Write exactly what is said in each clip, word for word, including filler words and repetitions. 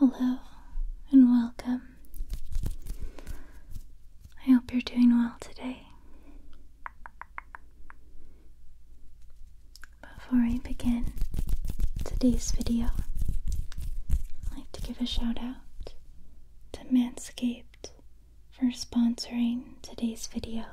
Hello and welcome. I hope you're doing well today. Before I begin today's video, I'd like to give a shout out to Manscaped for sponsoring today's video.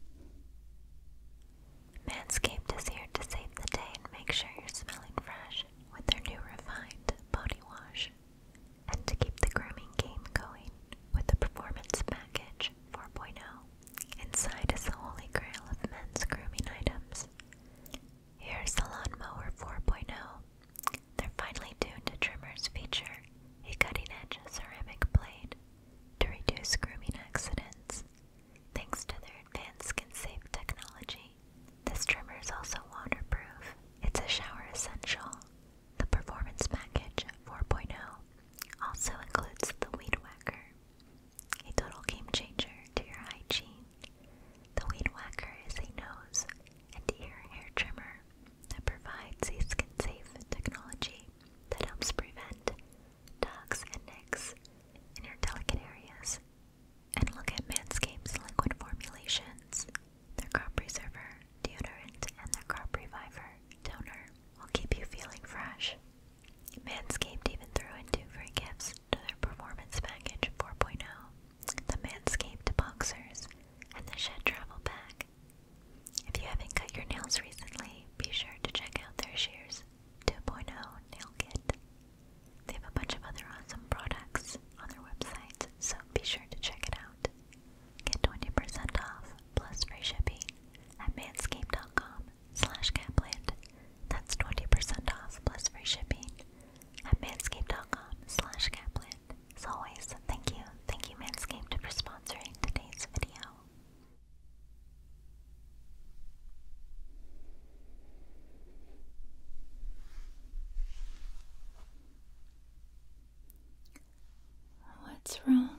Manscaped is here to save the day and make sure you're smelling fresh with their new refined body wash, and to keep the grooming game going with the Performance Package four point oh. Inside is the holy grail of men's grooming items. Here's the Lawnmower four point oh. Their finely tuned trimmers feature a cutting-edge ceramic blade to reduce grooming accidents. Thanks to their advanced skin-safe technology, this trimmer is also waterproof. It's a shower essential. The Performance Package four point oh also includes the Weed Whacker, a total game changer to your hygiene. The Weed Whacker is a nose and ear hair trimmer that provides a skin-safe technology that helps prevent tugs and nicks in your delicate areas. And look at Manscaped's liquid formulations. Their crop preserver, deodorant, and their crop reviver toner will keep you feeling fresh. Manscaped even threw in two free gifts to their Performance Package four point oh, the Manscaped Boxers and the Shed Travel Bag. If you haven't cut your nails recently, be sure to check out their Shears two point oh Nail Kit. They have a bunch of other awesome products on their website, so be sure to check it out. Get twenty percent off plus free shipping at manscaped.com slash Catplant. That's twenty percent off plus free shipping at manscaped.com slash Catplant. As always, thank you, thank you Manscaped for sponsoring today's video. What's wrong?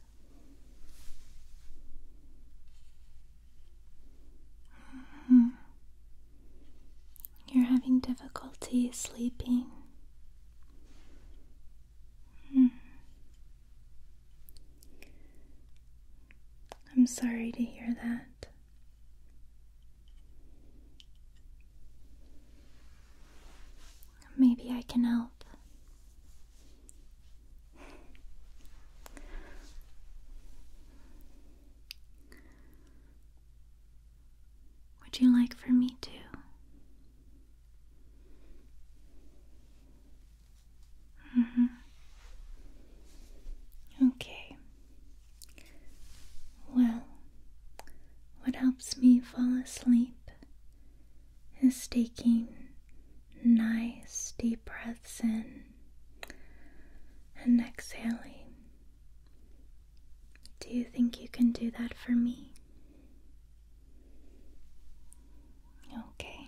Hmm. You're having difficulty sleeping. Hmm. I'm sorry to hear that. Maybe I can help. Would you like for me to? Mm-hmm. Okay. Well, what helps me fall asleep is taking nice deep breaths in and exhaling. Do you think you can do that for me? Okay.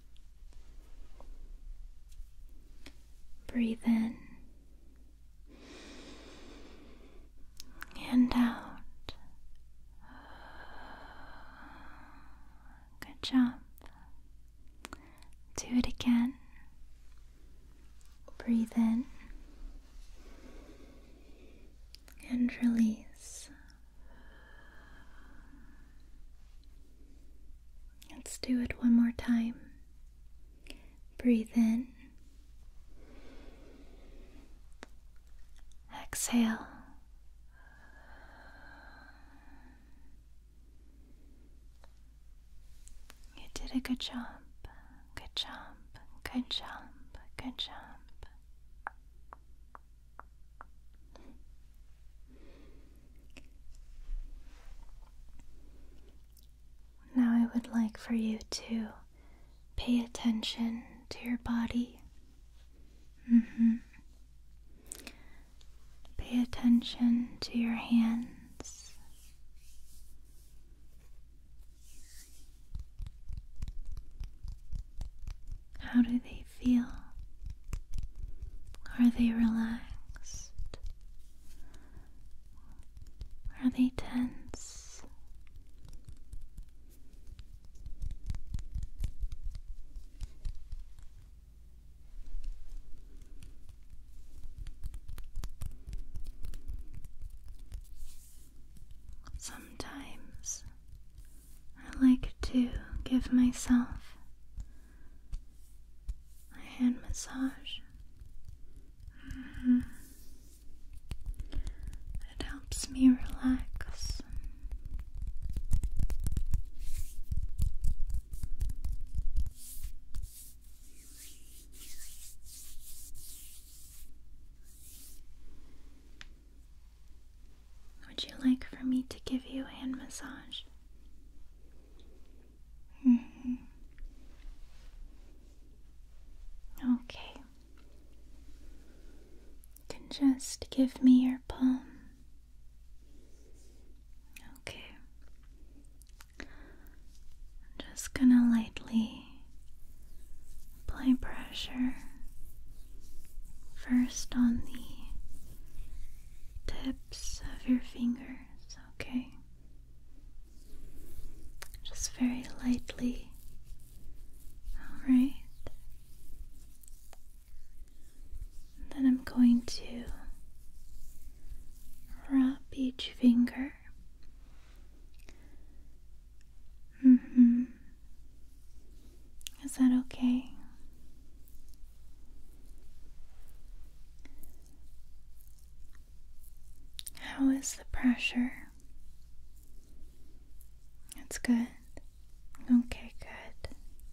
Breathe in and out. Good job. Do it again. Breathe in and release. Let's do it one more time. Breathe in. Exhale. You did a good job. Good job. Good job. Good job. Now I would like for you to pay attention to your body. Mm-hmm. Pay attention to your hands. How do they feel? Are they relaxed? Are they tense? to give myself a hand massage. Mm-hmm. It helps me relax. Would you like for me to give you a hand massage? Mm-hmm. Okay. You can just give me your palm. Okay. I'm just gonna lightly apply pressure first on the tips of your fingers, okay? Just very lightly, alright? Then I'm going to rub each finger. Mm-hmm. Is that okay? How is the pressure? It's good. Okay, good.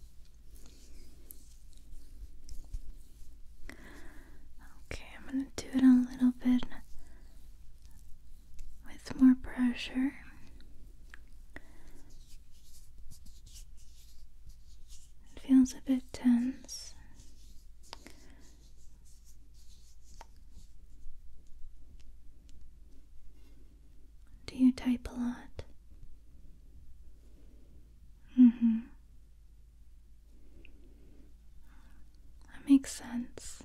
Okay, I'm gonna do it a little bit with more pressure. It feels a bit tense. Do you type a lot? Mm-hmm. That makes sense.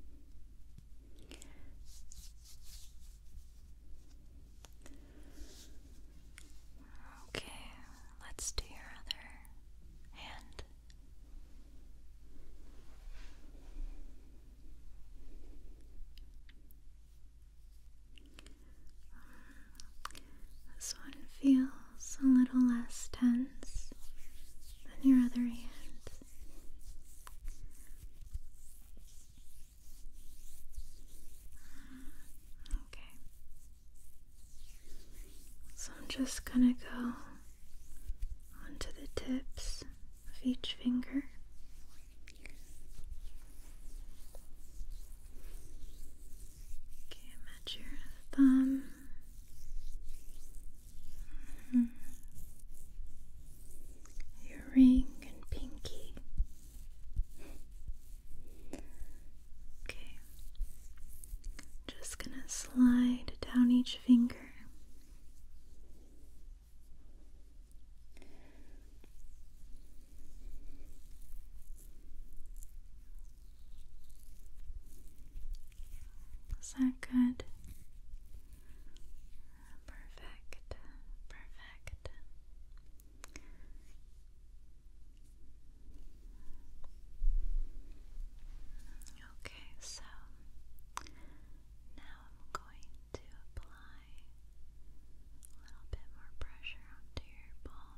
Okay, let's do your other hand. This one feels a little less tense than your other hand. Okay. So I'm just gonna go onto the tips of each finger. Okay, I'm at your thumb. Mm-hmm. Your ring and pinky. Okay. Just gonna slide down each finger. Is that good? Perfect. Perfect. Okay, so now I'm going to apply a little bit more pressure onto your palm.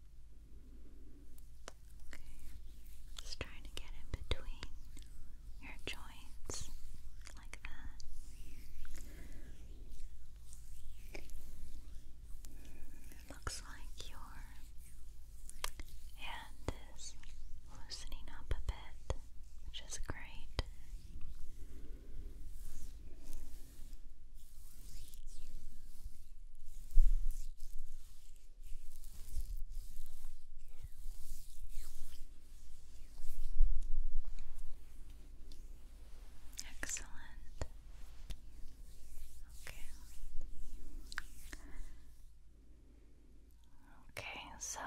Okay, just trying to get in between your joints like that. It looks like your hand is loosening up a bit, which is great. Excellent. Okay. Okay, so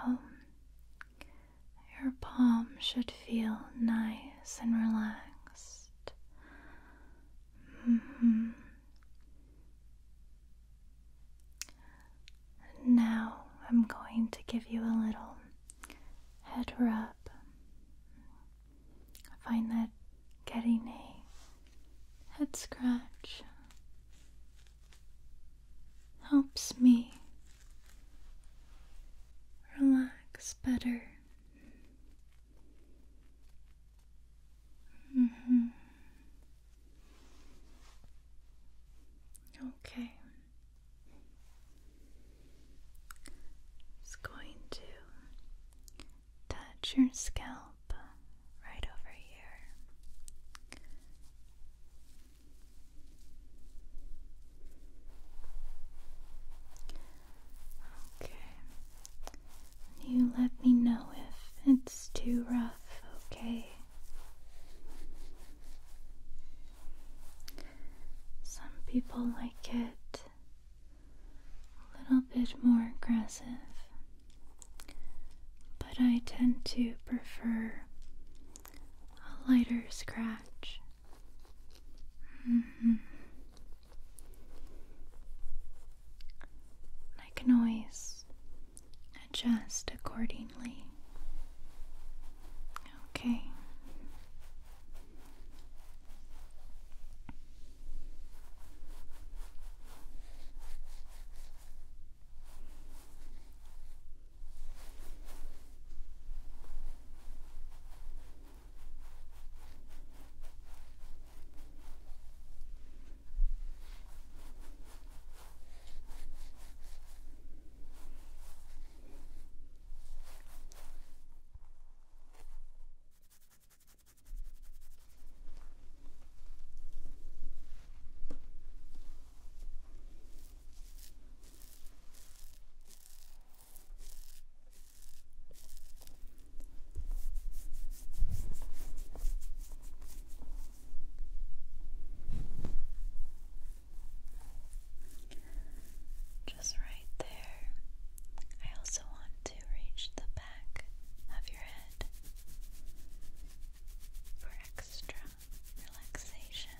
your palm should feel nice and relaxed. Mm-hmm. And now I'm going to give you a little head rub. I find that getting a head scratch helps me relax better. people like it a little bit more aggressive, but I tend to prefer a lighter scratch. Mm-hmm. I can always adjust accordingly. Okay. Just right there. I also want to reach the back of your head for extra relaxation.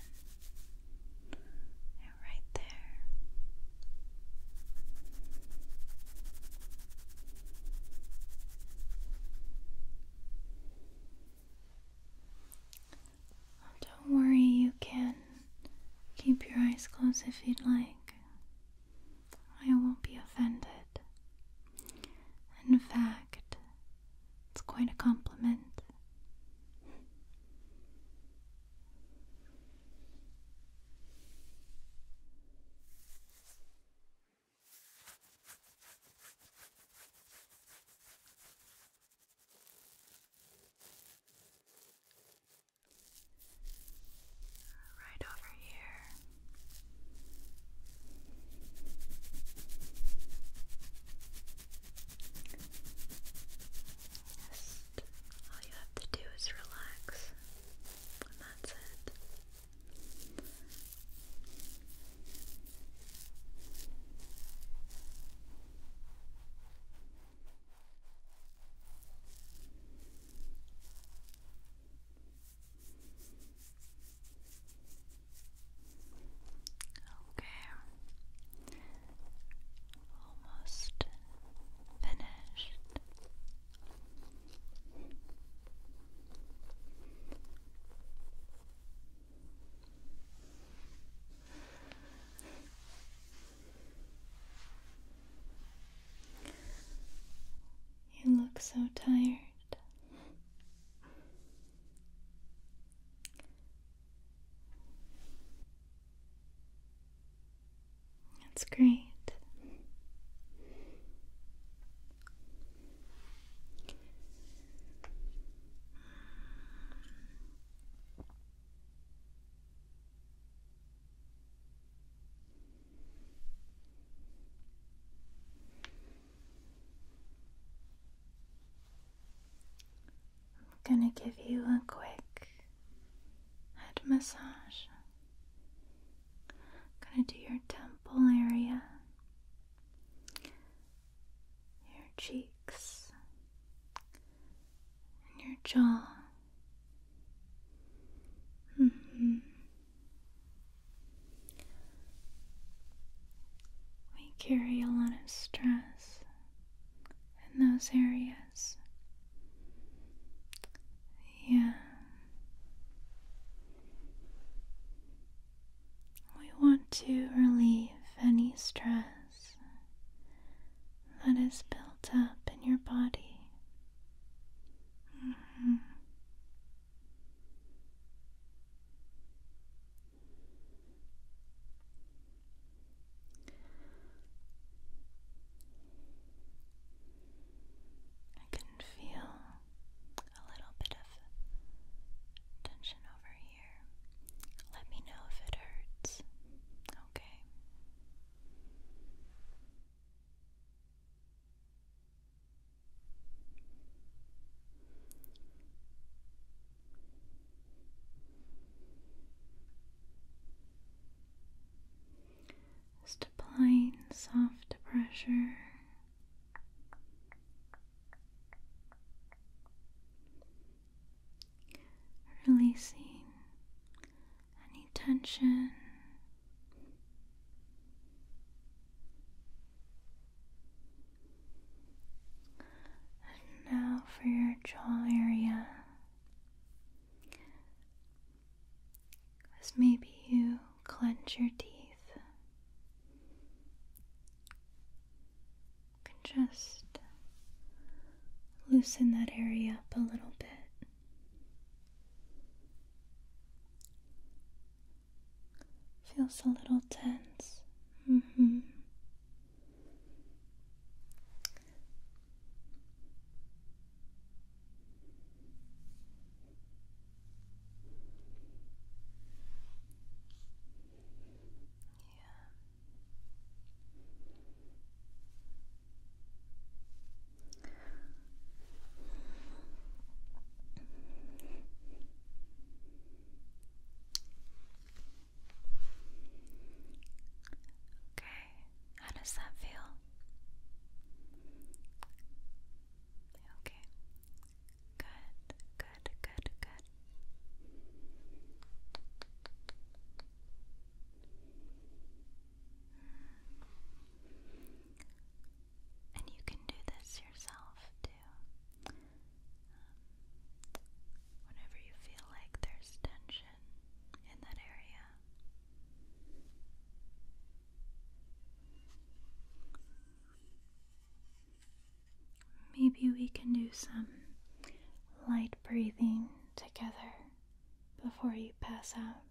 And right there. Oh, don't worry, you can keep your eyes closed if you'd like. I won't be offended. In fact, it's quite a compliment. Right over here. Just all you have to do is relax, and that's it. Okay, almost finished. You look so tired. That's great. I'm gonna give you a quick head massage. I'm gonna do your temple area, your cheeks, and your jaw. Mm-hmm. We carry a lot of stress in those areas. Yeah. We want to relieve any stress that is built up in your body. Mm-hmm. I can feel a little bit of tension over here. Let me know if it hurts. Okay. pressure. Releasing any tension. And now for your jaw area. As maybe you clench your teeth. You can just loosen that area up a little bit. Feels a little tense. Mm-hmm. Okay, how does that feel? Okay, good, good, good, good. And you can do this yourself too. Whenever you feel like there's tension in that area. Maybe we can do some light breathing together before you pass out.